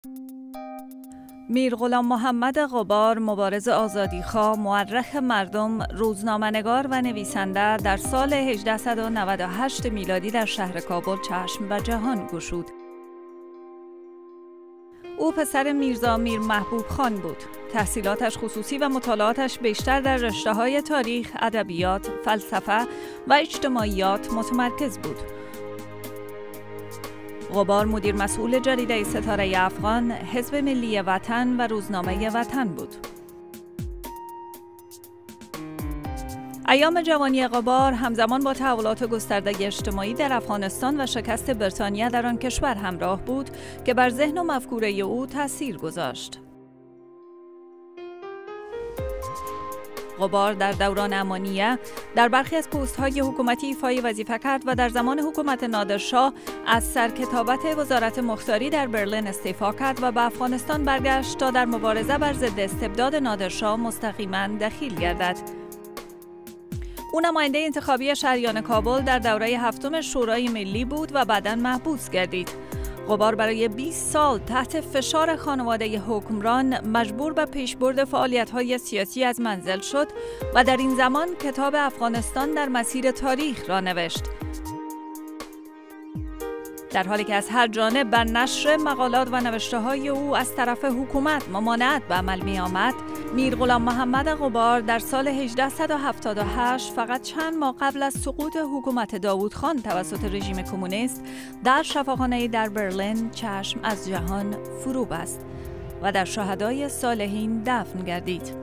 میر غلام محمد غبار، مبارز آزادیخواه، مورخ مردم، روزنامه‌نگار و نویسنده، در سال 1898 میلادی در شهر کابل چشم به جهان گشود. او پسر میرزا میر محبوب خان بود. تحصیلاتش خصوصی و مطالعاتش بیشتر در رشته‌های تاریخ، ادبیات، فلسفه و اجتماعیات متمرکز بود. غبار مدیر مسئول جریده ستاره افغان، حزب ملی وطن و روزنامه وطن بود. ایام جوانی غبار همزمان با تحولات گسترده اجتماعی در افغانستان و شکست بریتانیا در آن کشور همراه بود که بر ذهن و مفکوره او تأثیر گذاشت. غبار در دوران امانیه در برخی از پست‌های حکومتی ایفای وظیفه کرد و در زمان حکومت نادرشاه از سرکتابت وزارت مختاری در برلین استعفا کرد و به افغانستان برگشت تا در مبارزه بر ضد استبداد نادرشاه مستقیما دخیل گردد. او نماینده انتخابی شهریان کابل در دوره هفتم شورای ملی بود و بعداً محبوس گردید. غبار برای 20 سال تحت فشار خانواده حکمران مجبور به پیشبرد فعالیت‌های سیاسی از منزل شد و در این زمان کتاب افغانستان در مسیر تاریخ را نوشت. در حالی که از هر جانب بر نشر مقالات و نوشته‌های او از طرف حکومت ممانعت به عمل می آمد، میر غلام محمد غبار در سال 1878 فقط چند ماه قبل از سقوط حکومت داوود خان توسط رژیم کمونیست در شفاخانه‌ای در برلین چشم از جهان فرو بست و در شهدای صالحین دفن گردید.